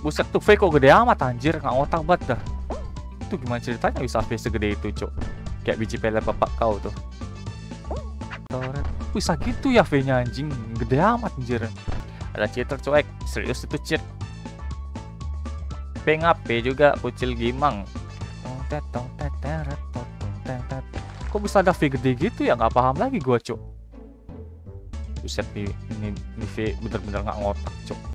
Buset tuh V kok gede amat anjir, nggak ngotak banget dah. Itu gimana ceritanya bisa V segede itu, Cok? Kayak biji peler bapak kau tuh. Bisa gitu ya V-nya anjing, gede amat anjir. Ada cheater cuek, serius itu cheat. P ngape juga kucil gimang. Kok bisa ada V gede gitu ya, nggak paham lagi gua, Cok. Buset nih, ini V bener-bener nggak ngotak, Cok.